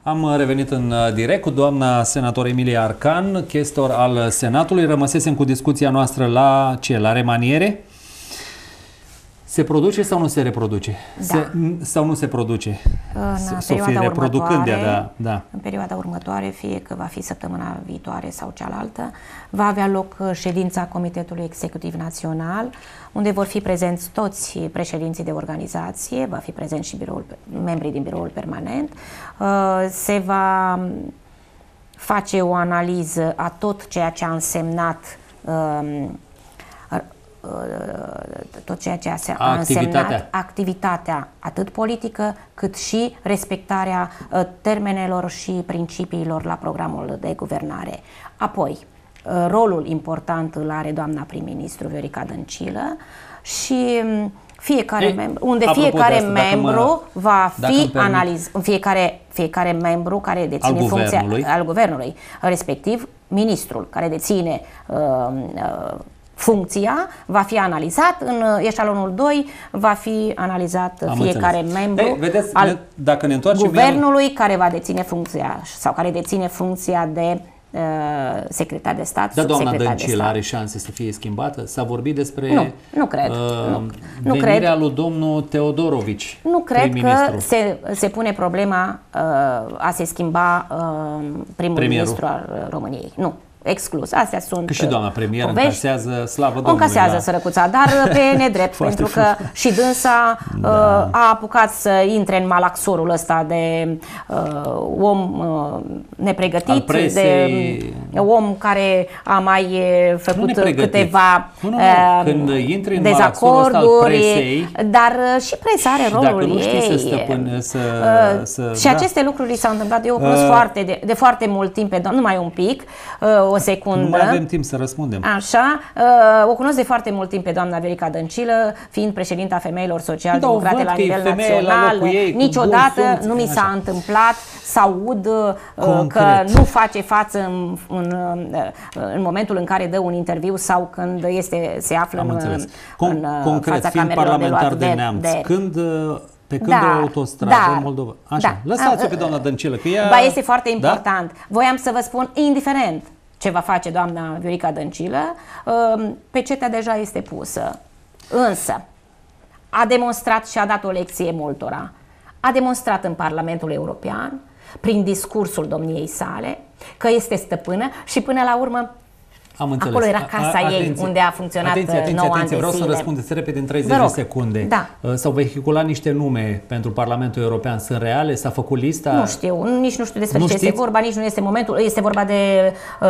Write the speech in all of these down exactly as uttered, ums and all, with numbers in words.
Am revenit în direct cu doamna senator Emilia Arcan, chestor al Senatului. Rămăsesem cu discuția noastră la ce? La remaniere? Se produce sau nu se reproduce? Da. Se, sau nu se produce? În perioada următoare, da, da. în perioada următoare, fie că va fi săptămâna viitoare sau cealaltă, va avea loc ședința Comitetului Executiv Național, unde vor fi prezenți toți președinții de organizație, va fi prezent și biroul, membrii din biroul permanent. Se va face o analiză a tot ceea ce a însemnat tot ceea ce a însemnat activitatea. activitatea atât politică cât și respectarea termenelor și principiilor la programul de guvernare. Apoi, rolul important îl are doamna prim-ministru Viorica Dăncilă și fiecare Ei, membru, unde fiecare asta, membru mă, va fi analizat, fiecare, fiecare membru care deține al funcția guvernului. al guvernului, respectiv ministrul care deține uh, uh, funcția, va fi analizat, în eșalonul doi va fi analizat Am fiecare înțeles. membru Ei, vedeți, al dacă ne guvernului care va deține funcția sau care deține funcția de uh, secretar de stat. Da, doamna Dăncilă are șanse să fie schimbată? S-a vorbit despre nu, nu cred. Uh, nu, nu venirea cred. lui domnul Teodorovici. Nu cred că se, se pune problema uh, a se schimba uh, primul Premierul. ministru al României. Nu. Exclus. Astea sunt. Că și doamna premier povești. încasează, slavă Domnului. Încasează la... sărăcuța, dar pe nedrept, pentru că și dânsa da. uh, a apucat să intre în malaxorul ăsta de uh, om uh, nepregătit, de om care a mai făcut câteva nu, nu, nu. Când intri în dezacorduri, dar și presa are rolul dacă nu știi ei. Să stăpân, să, uh, să, și da. aceste lucruri li s-au întâmplat. Eu cunosc uh, foarte de, de foarte mult timp pe doamnă, numai un pic, uh, o secundă. Nu mai avem timp să răspundem. Așa, uh, o cunosc de foarte mult timp pe doamna Viorica Dăncilă, fiind președinta Femeilor Social-Democrate la nivel național. La ei, niciodată nu mi s-a întâmplat să aud uh, că nu face față în, în, în momentul în care dă un interviu sau când este, se află Am în, înțeles. în Concret, fața fiind camerelor parlamentar de, de neamț, de... când... Pe când da, o autostradă da, în Moldova. Așa, da. Lăsați-o pe doamna Dăncilă, că ea... Ba, este foarte important. Da? Voiam să vă spun, indiferent ce va face doamna Viorica Dăncilă, pecetea deja este pusă. Însă, a demonstrat și a dat o lecție multora. A demonstrat în Parlamentul European, prin discursul domniei sale, că este stăpână și până la urmă Am înțeles. Acolo era casa a, ei, unde a funcționat atenție, atenție, nouă atenție. ani de Vreau zile. să răspundeți repede în treizeci de secunde. Da. S-au vehiculat niște nume pentru Parlamentul European. Sunt reale? S-a făcut lista? Nu știu, nici nu știu despre nu ce știți? este vorba, nici nu este momentul. Este vorba de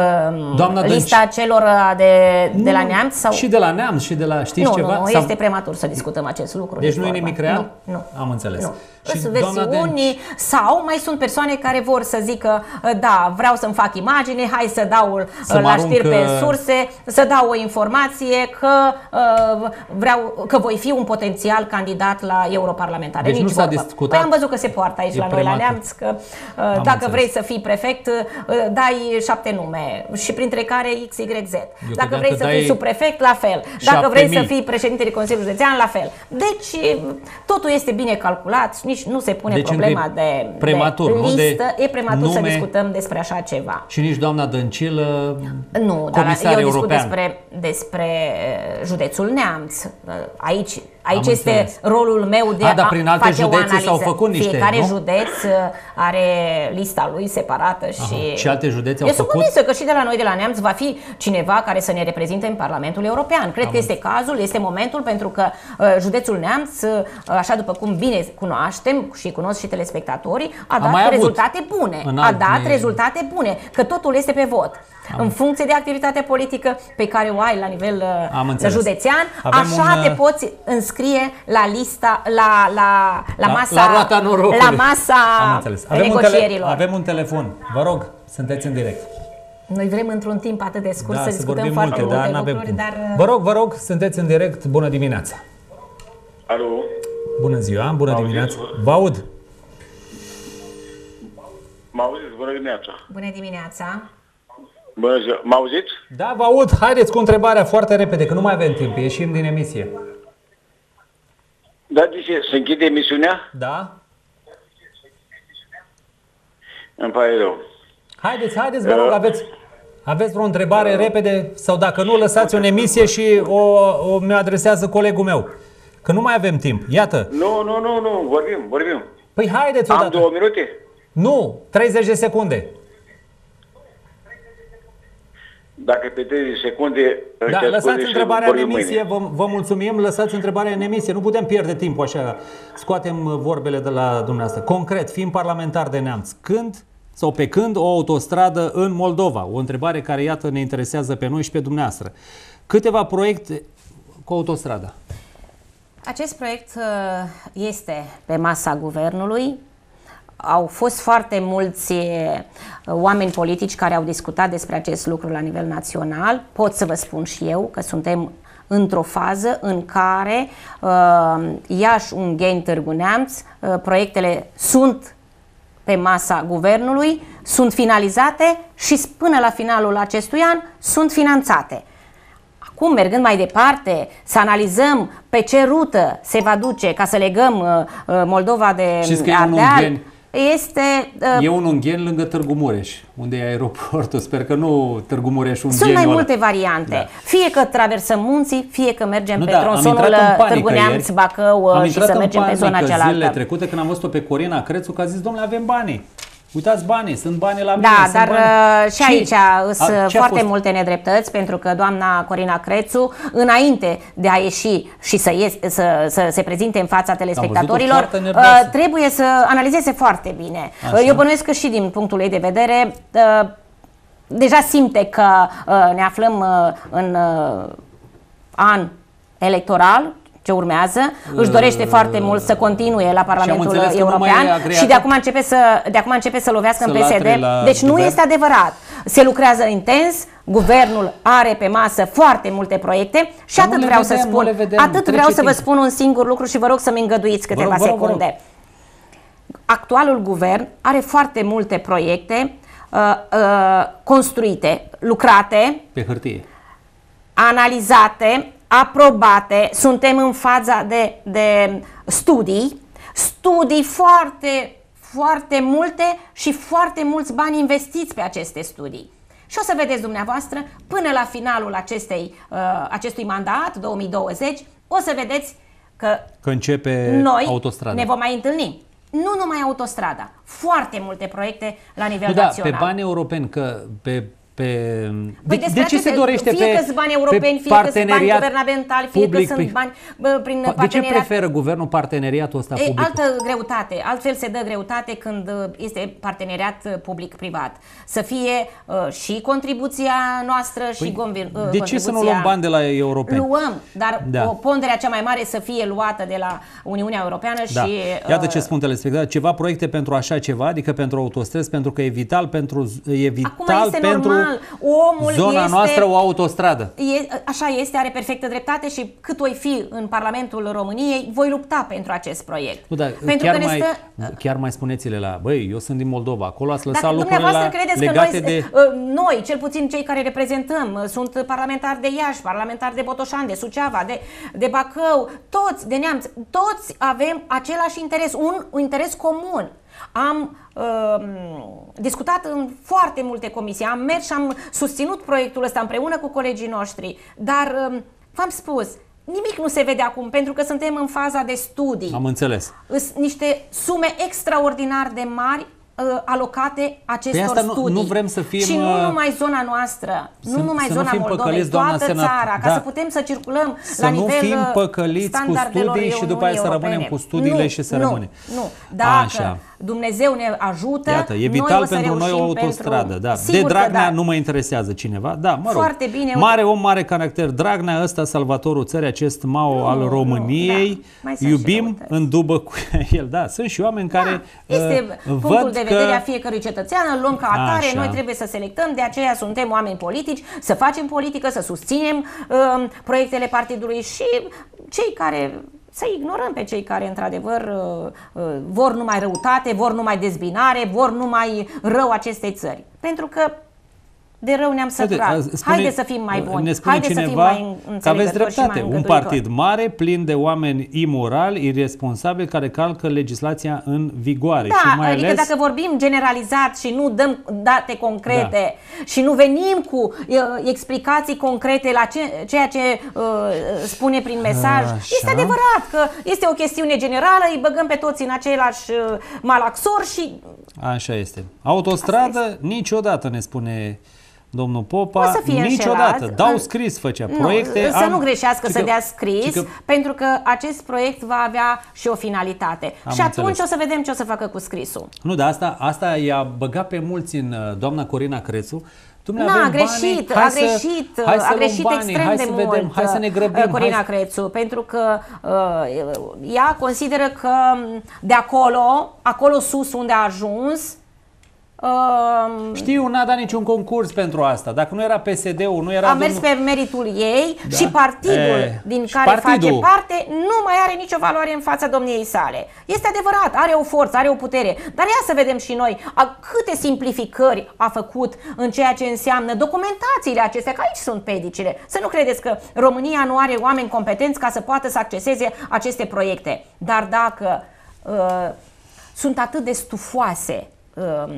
uh, lista Dănci... celor de, de la Neamț? Sau... Și de la Neamț, și de la... Știți nu, ceva? Nu, nu, sau... este prematur să discutăm acest lucru. Deci nu e nimic real? Nu, nu. Am înțeles. Nu. Și sunt versiuni Dănci... sau mai sunt persoane care vor să zică da, vreau să-mi fac imagine, hai să dau să la știri aruncă... pe surse, să dau o informație că uh, vreau că voi fi un potențial candidat la europarlamentare. Deci Nici nu s-a vorbă. discutat. Păi am văzut că se poartă aici e la noi prematur. la Neamț că uh, dacă înțeles. vrei să fii prefect, uh, dai șapte nume și printre care X Y Z. Eu dacă vrei să fii subprefect, la fel. Dacă vrei mii. să fii președintele Consiliului Județean, la fel. Deci totul este bine calculat, nici nu se pune deci problema de, prematur, de listă. De e prematur nume, să discutăm despre așa ceva. Și nici doamna Dăncilă, nu, dar eu european. discut despre, despre județul Neamț. Aici, aici este înțeles. rolul meu de a, a dar prin alte face o analiză. S-au făcut niște, Fiecare nu? județ are lista lui separată. Și, Aha. și alte județe au eu făcut? sunt convinsă că și de la noi, de la Neamț, va fi cineva care să ne reprezinte în Parlamentul European. Cred Am că este cazul, este momentul, pentru că uh, județul Neamț, uh, așa după cum bine cunoaștem și cunosc și telespectatorii, a dat a rezultate bune. A dat ne... rezultate bune, că totul este pe vot. Am. În funcție de activitatea politică pe care o ai la nivel uh, județean, Avem așa un, te poți înscrie la lista, la, la, la, la masa, la, la masa avem negocierilor. Un avem un telefon. Vă rog, sunteți în direct. Noi vrem într-un timp atât de scurt da, să discutăm foarte multe, multe dar lucruri, timp. dar... Vă rog, vă rog, sunteți în direct. Bună dimineața. Alo. Bună ziua, bună M-auziți? dimineața. Vă aud. Mă auziți? Bună dimineața. Bună dimineața. Bună ziua. Mă auziți? Da, vă aud. Haideți cu întrebarea foarte repede, că nu mai avem timp. Ieșim din emisie. Da, de ce? Se închide emisiunea? Da. Îmi pare rău. Haideți, haideți, vă rog, aveți, aveți vreo întrebare repede sau dacă nu, lăsați o emisie și o, o mi adresează colegul meu. Că nu mai avem timp. Iată. Nu, nu, nu, nu, vorbim, vorbim. Păi haideți Am odată. două minute? Nu, treizeci de secunde. Dacă pe treizeci secunde... Da, lăsați și întrebarea în vorbim emisie, mâine. vă, vă mulțumim, lăsați întrebarea în emisie, nu putem pierde timpul așa, scoatem vorbele de la dumneavoastră. Concret, fiind parlamentar de Neamț, când sau pe când o autostradă în Moldova? O întrebare care, iată, ne interesează pe noi și pe dumneavoastră. Câteva proiecte cu autostrada. Acest proiect este pe masa guvernului. Au fost foarte mulți oameni politici care au discutat despre acest lucru la nivel național. Pot să vă spun și eu că suntem într-o fază în care uh, Iași, Ungheni, Târgu Neamț, uh, proiectele sunt pe masa guvernului, sunt finalizate și până la finalul acestui an sunt finanțate. Acum, mergând mai departe, să analizăm pe ce rută se va duce ca să legăm uh, Moldova de Ardeal, este... Uh, e un Ungheni lângă Târgu Mureș, unde e aeroportul. Sper că nu Târgu Mureș, Ungheni. Sunt mai multe variante. Da. Fie că traversăm munții, fie că mergem nu, pe da, tronsonul Târgu Neamț, Bacău am și să mergem pe zona cealaltă. Zilele trecute când am văzut-o pe Corina Crețu, că a zis, domnule, avem banii. Uitați banii, sunt bani la mine. Da, dar bani. Și aici sunt foarte fost? multe nedreptăți, pentru că doamna Corina Crețu, înainte de a ieși și să, ies, să, să se prezinte în fața telespectatorilor, trebuie să analizeze foarte bine. Așa. Eu bănuiesc că și din punctul ei de vedere deja simte că ne aflăm în an electoral ce urmează, își dorește uh, foarte mult să continue la Parlamentul European și de acum începe să, de acum începe să lovească să în P S D. Deci nu guvern. Este adevărat. Se lucrează intens, guvernul are pe masă foarte multe proiecte și atât vreau vedem, să spun, vedem, atât vreau să vă spun un singur lucru și vă rog să-mi îngăduiți câteva vă rog, secunde. Vă rog, vă rog. Actualul guvern are foarte multe proiecte uh, uh, construite, lucrate, pe hârtie, analizate, aprobate, suntem în faza de, de studii, studii foarte, foarte multe și foarte mulți bani investiți pe aceste studii. Și o să vedeți dumneavoastră, până la finalul acestei, uh, acestui mandat, două mii douăzeci, o să vedeți că, că începe noi autostrada. Ne vom mai întâlni. Nu numai autostrada, foarte multe proiecte la nivel da, național. Pe bani europeni, că pe... Pe... Păi de, de ce se dorește fie pe că sunt bani europeni, fie că sunt bani guvernamentali, fie public, că sunt bani bă, prin de parteneriat. De ce preferă guvernul parteneriatul ăsta public? Altă greutate, altfel se dă greutate când este parteneriat public-privat. Să fie uh, și contribuția noastră păi, și contribuția... De ce să nu luăm bani de la europeni? Luăm, dar da. o ponderea cea mai mare să fie luată de la Uniunea Europeană da. și... Uh, Iată ce spun telespectatorii, ceva proiecte pentru așa ceva, adică pentru autostrăzi, pentru că e vital pentru... E vital Acum este pentru normal. Omul zona este, noastră o autostradă. E, așa este, are perfectă dreptate și cât voi fi în Parlamentul României, voi lupta pentru acest proiect. Nu, dar pentru chiar, că mai, stă... chiar mai spuneți-le la, băi, eu sunt din Moldova, acolo ați lăsat Dacă lucrurile la, credeți legate că noi, de... noi, cel puțin cei care reprezentăm, sunt parlamentari de Iași, parlamentari de Botoșani, de Suceava, de, de Bacău, toți, de Neamț, toți avem același interes, un, un interes comun. Am uh, discutat în foarte multe comisii, am mers și am susținut proiectul ăsta împreună cu colegii noștri, dar uh, v-am spus, nimic nu se vede acum pentru că suntem în faza de studii. Am înțeles. Sunt niște sume extraordinar de mari uh, alocate acestor asta nu, studii. Nu vrem să fim, și nu numai zona noastră, să, nu numai zona nu Moldovei, toată senat, țara, da. ca să putem să circulăm să la nu nivel fim păcăliți cu studii și după aia să rămânem cu studiile nu, și să nu, rămânem. Nu, dacă Așa. Dumnezeu ne ajută, Iată, e vital noi pentru noi o autostradă. Pentru... Da. De Dragnea da. nu mă interesează cineva. Da, mă rog. Foarte bine. Mare om, mare caracter. Dragnea ăsta, salvatorul țării, acest Mao nu, al României. Nu, da. Iubim în dubă cu el. Da, sunt și oameni da. care Este uh, punctul de vedere că... a fiecărui cetățean, îl luăm ca atare, Așa. Noi trebuie să selectăm, de aceea suntem oameni politici, să facem politică, să susținem uh, proiectele partidului și cei care... să ignorăm pe cei care, într-adevăr, vor numai răutate, vor numai dezbinare, vor numai rău acestei țări. Pentru că de rău ne-am săturat. Haideți să fim mai buni. Haideți să fim mai că aveți dreptate. Un partid mare mare, plin de oameni imorali, irresponsabili, care calcă legislația în vigoare. Da, și mai adică ales... dacă vorbim generalizat și nu dăm date concrete, da, și nu venim cu uh, explicații concrete la ce, ceea ce uh, spune prin mesaj, Așa. este adevărat că este o chestiune generală, îi băgăm pe toți în același uh, malaxor și... Așa este. Autostradă este. Niciodată, ne spune domnul Popa, să fie niciodată. Înșelat. Dau scris, făcea proiecte. Nu, să am... nu greșească să dea scris, că... pentru că acest proiect va avea și o finalitate. Am și atunci înțeles. O să vedem ce o să facă cu scrisul. Nu, dar asta, asta i-a băgat pe mulți în doamna Corina Crețu. Nu, a greșit, a greșit, a greșit extrem hai de să mult vedem, hai să ne grăbim, Corina hai... Crețu, pentru că uh, ea consideră că de acolo, acolo sus unde a ajuns, Uh, Știu, n-a dat niciun concurs pentru asta. Dacă nu era P S D-ul, nu era... A mers domnul... pe meritul ei, da? Și partidul e, din care partidul. face parte nu mai are nicio valoare în fața domniei sale. Este adevărat, are o forță, are o putere. Dar ia să vedem și noi a, câte simplificări a făcut în ceea ce înseamnă documentațiile acestea, că aici sunt pedicile. Să nu credeți că România nu are oameni competenți ca să poată să acceseze aceste proiecte. Dar dacă uh, sunt atât de stufoase uh,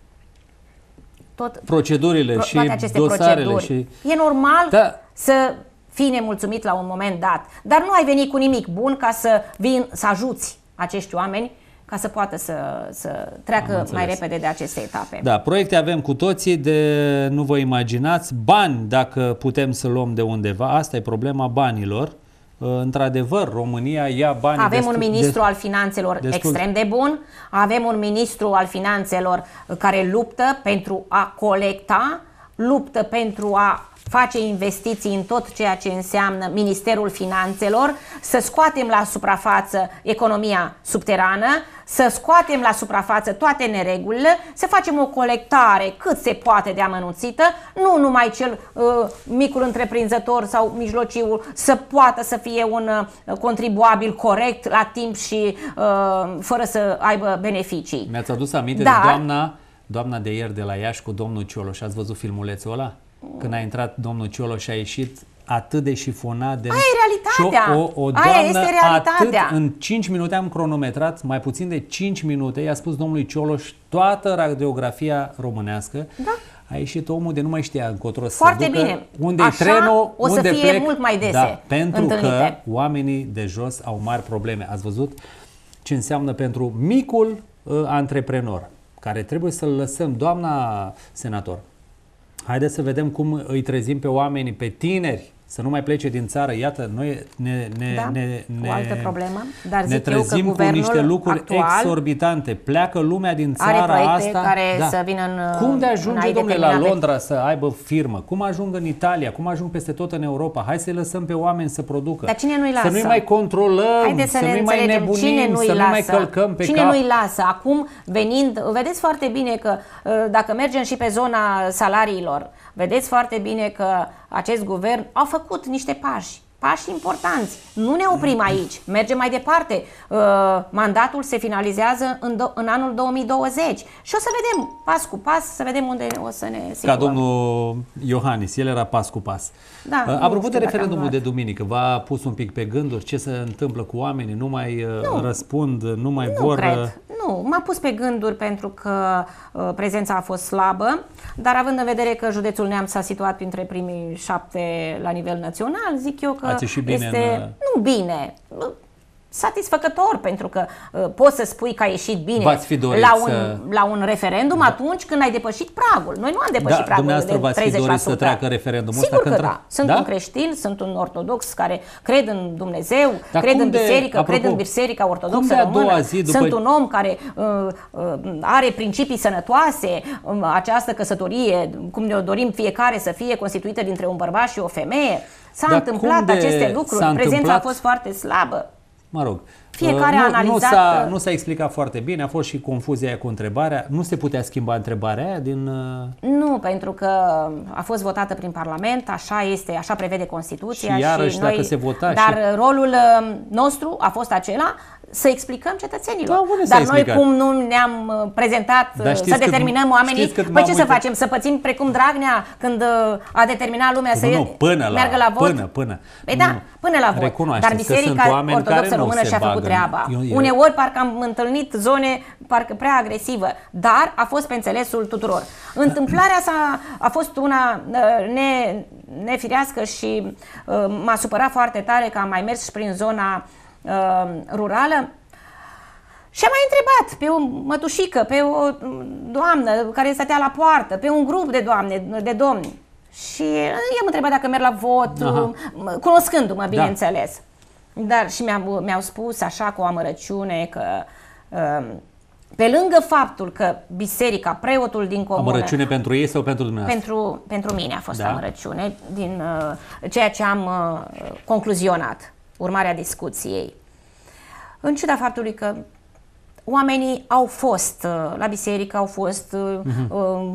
tot, procedurile pro, și dosarele și... E normal da. să fii nemulțumit la un moment dat, dar nu ai venit cu nimic bun ca să vin, să ajuți acești oameni ca să poată să, să treacă mai repede de aceste etape. Da, proiecte avem cu toții, de nu vă imaginați, bani dacă putem să luăm de undeva, asta e problema banilor. Într-adevăr, România ia bani. Avem destul, un ministru de, al finanțelor destul. extrem de bun, avem un ministru al finanțelor care luptă pentru a colecta, luptă pentru a face investiții în tot ceea ce înseamnă Ministerul Finanțelor, să scoatem la suprafață economia subterană, să scoatem la suprafață toate neregulile, să facem o colectare cât se poate de amănunțită, nu numai cel uh, micul întreprinzător sau mijlociul să poată să fie un uh, contribuabil corect la timp și uh, fără să aibă beneficii. Mi-ați adus aminte Dar, de doamna, doamna de ieri de la Iași cu domnul Cioloș. Ați văzut filmulețul ăla? Când a intrat domnul Cioloș și a ieșit atât de șifonat de... Aia e realitatea. O, o doamnă Aia este realitatea. Atât, în cinci minute am cronometrat, mai puțin de cinci minute, i-a spus domnului Cioloș toată radiografia românească. Da. A ieșit omul de nu mai știa încotro să Foarte se ducă, bine. unde-i trenul, o să unde fie plec. mult mai dese da, pentru întâlnite. că oamenii de jos au mari probleme. Ați văzut ce înseamnă pentru micul uh, antreprenor, care trebuie să-l lăsăm, doamna senator. Haideți să vedem cum îi trezim pe oamenii, pe tineri, să nu mai plece din țară. Iată, noi ne, ne, da, ne, ne, o altă problemă, dar ne trezim cu niște lucruri exorbitante. Pleacă lumea din țara are asta. care da. să vină în Cum de ajunge, domnule, la determinate... Londra să aibă firmă? Cum ajung în Italia? Cum ajung peste tot în Europa? Hai să-i lăsăm pe oameni să producă. Dar cine nu-i lasă? Să nu-i mai controlăm, Haideți să, să ne nu-i mai nebunim, cine nu-i să lasă? nu mai călcăm pe cine cap. nu-i lasă? Acum, venind, vedeți foarte bine că dacă mergem și pe zona salariilor, vedeți foarte bine că acest guvern a făcut niște pași, pași importanți. Nu ne oprim aici, mergem mai departe. Uh, mandatul se finalizează în, do- în anul două mii douăzeci și o să vedem pas cu pas, să vedem unde o să ne situăm. Ca domnul Iohannis, el era pas cu pas. Da, uh, apropo de referendumul de duminică, v-a pus un pic pe gânduri ce se întâmplă cu oamenii? Nu mai uh, nu, răspund, nu mai nu vor... Cred. Nu, m-a pus pe gânduri pentru că uh, prezența a fost slabă, dar având în vedere că județul Neamț s-a situat printre primii șapte la nivel național, zic eu că bine este... în... Nu bine, satisfăcător, pentru că uh, poți să spui că ai ieșit bine la un, să... la un referendum da. atunci când ai depășit pragul. Noi nu am depășit da, pragul de treizeci la sută. V-ați fi dorit să treacă referendumul Sigur ăsta? că Când da. Sunt da? un creștin, sunt un ortodox care cred în Dumnezeu, Dar cred în de, biserică, apropo, cred în biserica ortodoxă română. După... Sunt un om care uh, uh, are principii sănătoase, uh, această căsătorie, cum ne-o dorim fiecare să fie constituită dintre un bărbat și o femeie. S-a întâmplat aceste lucruri, prezența a fost foarte slabă. Mă rog, Fiecare uh, a nu, analizat... Nu s-a, nu s-a explicat foarte bine, a fost și confuzia aia cu întrebarea. Nu se putea schimba întrebarea aia din... Uh... Nu, pentru că a fost votată prin Parlament, așa este, așa prevede Constituția. Și iarăși și noi, dacă se vota... Dar și... rolul nostru a fost acela să explicăm cetățenilor. Da, dar noi cum nu ne-am prezentat să determinăm cât, oamenii, păi ce să facem? Să pățim precum Dragnea când a determinat lumea să nu, până meargă la, la vot? Până, până. Păi da, până la vot. Dar Biserica Ortodoxă Română și-a făcut treaba. Eu, eu... Uneori parcă am întâlnit zone parcă prea agresivă, dar a fost pe înțelesul tuturor. Întâmplarea s-a, a fost una ne, nefirească și uh, m-a supărat foarte tare că am mai mers și prin zona uh, rurală și am mai întrebat pe o mătușică, pe o doamnă care stătea la poartă, pe un grup de doamne, de domni. Și i-am întrebat dacă merg la vot, Aha. cunoscându-mă, bineînțeles. Da. Dar și mi-au, mi-au spus așa cu o amărăciune că uh, pe lângă faptul că biserica, preotul din comună... Amărăciune pentru ei sau pentru dumneavoastră? Pentru, pentru mine a fost da. amărăciune din uh, ceea ce am uh, concluzionat, urmarea discuției. În ciuda faptului că oamenii au fost uh, la biserică, au fost... Uh, uh-huh. uh,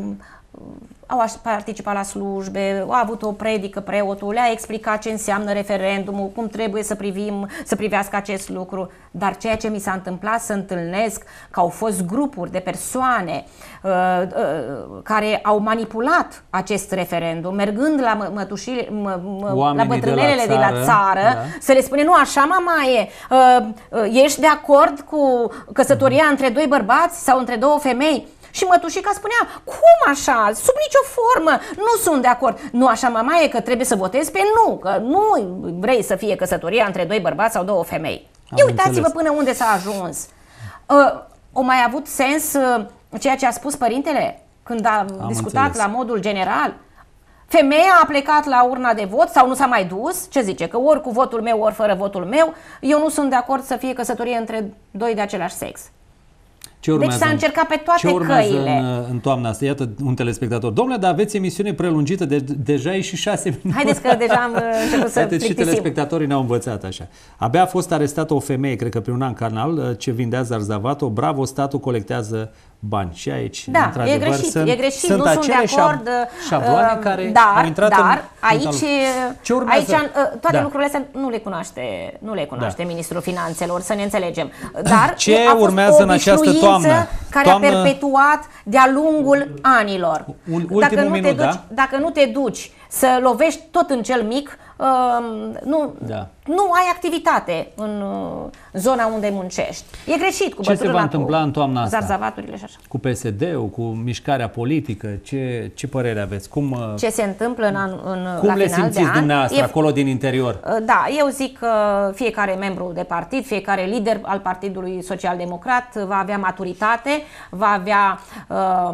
au participat la slujbe, au avut o predică preotul, le-a explicat ce înseamnă referendumul, cum trebuie să privim, să privească acest lucru. Dar ceea ce mi s-a întâmplat să întâlnesc că au fost grupuri de persoane uh, uh, care au manipulat acest referendum, mergând la mă, mătușile, mă, mă, la bătrânelele de la țară, de la țară da. Să le spune, nu așa, mamaie, uh, uh, ești de acord cu căsătoria între doi bărbați sau între două femei? Și mătușica spunea, cum așa? Sub nicio formă, nu sunt de acord. Nu așa, mamaie, că trebuie să votezi pe nu, că nu vrei să fie căsătoria între doi bărbați sau două femei. Ia uitați-vă până unde s-a ajuns. Uh, o mai avut sens uh, ceea ce a spus părintele când a Am discutat înțeles. La modul general? Femeia a plecat la urna de vot sau nu s-a mai dus? Ce zice? Că ori cu votul meu, ori fără votul meu, eu nu sunt de acord să fie căsătorie între doi de același sex. Ce urmează, deci s-a încercat pe toate ce urmează căile. În, în toamna asta? Iată un telespectator. Domnule, dar aveți emisiune prelungită, de, deja e și șase minute. Haideți că deja am început să plictisim. Și telespectatorii ne-au învățat așa. Abia a fost arestată o femeie, cred că prin un an canal, ce vindea zarzavato. Bravo, statul colectează bani. Și aici, da, într-adevăr, e greșit, sunt, e greșit. sunt nu acele sunt de acord, șabloane uh, care dar, au intrat dar, în... aici, Ce urmează? aici uh, toate da. lucrurile astea nu le cunoaște, nu le cunoaște da. Ministrul Finanțelor, să ne înțelegem. Dar ce a fost urmează o în această toamnă? Care toamnă... a perpetuat de-a lungul anilor. Un dacă, nu minut, te duci, da? dacă nu te duci să lovești tot în cel mic, uh, nu, da. nu ai activitate în uh, zona unde muncești. E greșit cu ce se va întâmpla în toamna asta? Zarzavaturile și așa. Cu P S D-ul, cu mișcarea politică, ce, ce părere aveți? Cum, ce se întâmplă în, în cum la le final simțiți de an? dumneavoastră e, acolo din interior? Da, eu zic că fiecare membru de partid, fiecare lider al Partidului Social Democrat va avea maturitate, va avea uh,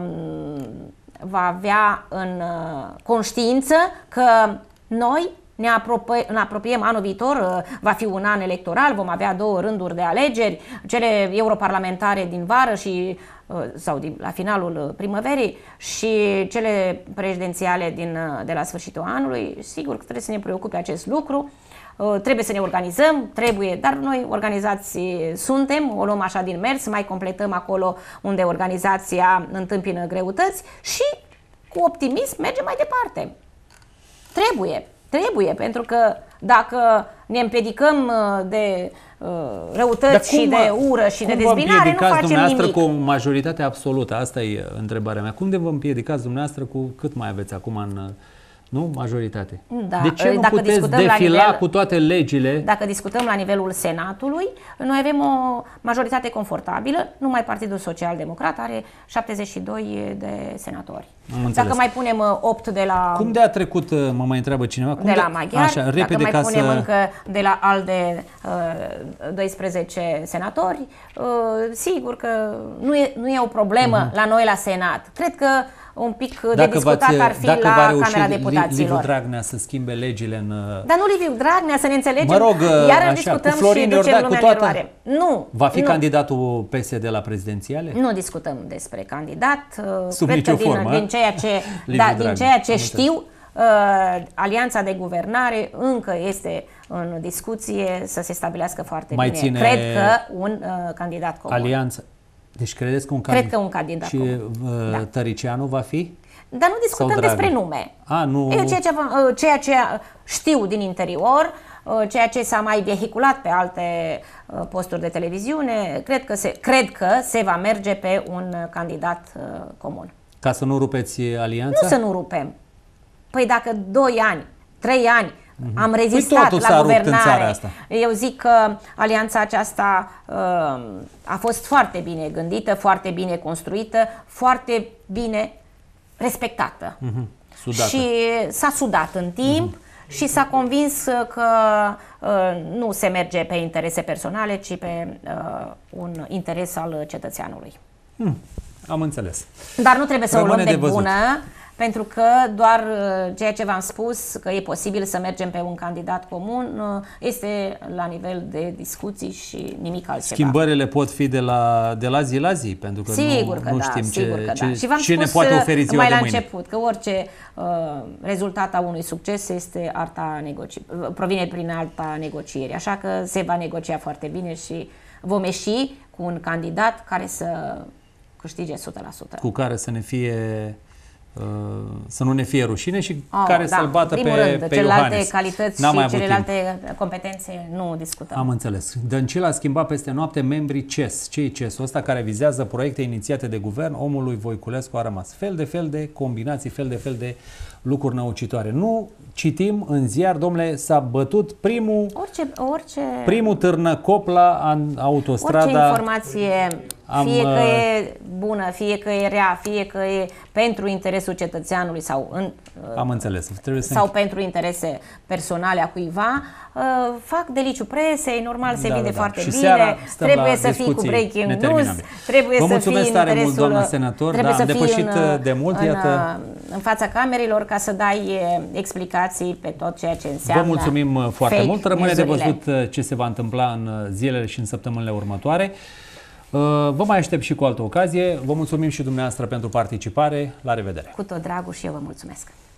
va avea în conștiință că noi ne, apropie, ne apropiem anul viitor, va fi un an electoral, vom avea două rânduri de alegeri, cele europarlamentare din vară și sau din, la finalul primăverii și cele prezidențiale din, de la sfârșitul anului. Sigur că trebuie să ne preocupe acest lucru. Trebuie să ne organizăm, trebuie, dar noi organizați suntem, o luăm așa din mers, mai completăm acolo unde organizația întâmpină greutăți și cu optimism mergem mai departe. Trebuie, trebuie, pentru că dacă ne împedicăm de uh, răutăți și de ură și de dezbinare, nu facem nimic. Cu o majoritate absolută, asta e întrebarea mea. Cum de vă împiedicați dumneavoastră cu cât mai aveți acum în... Nu? Majoritate. Da. De ce nu dacă puteți defila la nivel, cu toate legile? Dacă discutăm la nivelul Senatului, noi avem o majoritate confortabilă, numai Partidul Social Democrat are șaptezeci și doi de senatori. Dacă mai punem opt de la... Cum de a trecut, mă mai întreabă cineva? Cum de de la maghiari, așa, repede, dacă mai ca punem să... încă de la ALDE doisprezece senatori, sigur că nu e, nu e o problemă uh-huh. la noi la Senat. Cred că un pic dacă de discutat ar fi la Camera Deputaților. Liviu Dragnea să schimbe legile în... Dar nu Liviu Dragnea, să ne înțelegem. Mă rog, iar așa, discutăm cu Florin și ducem Iordache, lumea cu toată... în eroare. Nu. Va fi nu. candidatul P S D la prezidențiale? Nu discutăm despre candidat. Sub Cred nicio că din, formă. din ceea ce, da, din ceea ce știu, uh, alianța de guvernare încă este în discuție să se stabilească foarte Mai bine. ține Cred că un uh, candidat comun. Alianță. Deci credeți că un Cred că un candidat și comun. uh, Da. Tăricianu va fi? Dar nu discutăm Sau Dragnea? despre nume. A, nu... Eu ceea, ce, uh, ceea ce știu din interior, uh, ceea ce s-a mai vehiculat pe alte uh, posturi de televiziune, cred că, se, cred că se va merge pe un uh, candidat uh, comun. Ca să nu rupeți alianța? Nu să nu rupem. Păi dacă doi ani, trei ani mm-hmm. am rezistat păi totul s-a la rupt în guvernare, țara asta. eu zic că alianța aceasta uh, a fost foarte bine gândită, foarte bine construită, foarte bine respectată. Mm-hmm. Sudată. Și s-a sudat în timp mm-hmm. și s-a convins că uh, nu se merge pe interese personale, ci pe uh, un interes al cetățeanului. Mm. Am înțeles. Dar nu trebuie să Rămâne o luăm de, de văzut. bună, pentru că doar uh, ceea ce v-am spus, că e posibil să mergem pe un candidat comun, uh, este la nivel de discuții și nimic altceva. Schimbările pot fi de la, de la zi la zi, pentru că Sigur nu, că nu da, știm sigur ce, că ce, da. Și v-am ce ne spus poate oferi ziua mai de la mâine. început că orice uh, rezultat a unui succes este arta negoci- provine prin alta negocieri. Așa că se va negocia foarte bine și vom ieși cu un candidat care să câștige o sută la sută. Cu care să ne fie uh, să nu ne fie rușine și Oh, care da, să-l bată în pe, primul rând, pe celelalte Iohannis. calități N-am mai și avut celelalte timp. competențe nu discutăm. Am înțeles. Dăncilă a schimbat peste noapte membrii C E S. Ce-i C E S-ul ăsta care vizează proiecte inițiate de guvern? Omul lui Voiculescu a rămas. Fel de fel de combinații, fel de fel de lucruri năucitoare. Nu citim în ziar, domnule, s-a bătut primul, Orice, orice, primul târnăcop la autostrada. orice informație, Am, fie că uh, e bună, fie că e rea, fie că e pentru interesul cetățeanului sau, în, Am înțeles. Trebuie să sau pentru interese personale a cuiva, uh, fac deliciu presei, normal se Da, vinde da, da. foarte Și bine, seara stăm trebuie la să fii cu discuții breaking news, neterminabile. trebuie Vă să mulțumesc fii în tare mult, interesul, doamna senator, trebuie da, să am fii depășit în, de mult, în, iată. în fața camerelor ca să dai e, explicații pe tot ceea ce înseamnă. Vă mulțumim uh, foarte fake mult. Rămâne de news-urile. văzut uh, ce se va întâmpla în uh, zilele și în săptămânile următoare. Uh, Vă mai aștept și cu altă ocazie. Vă mulțumim și dumneavoastră pentru participare. La revedere! Cu tot dragul și eu vă mulțumesc.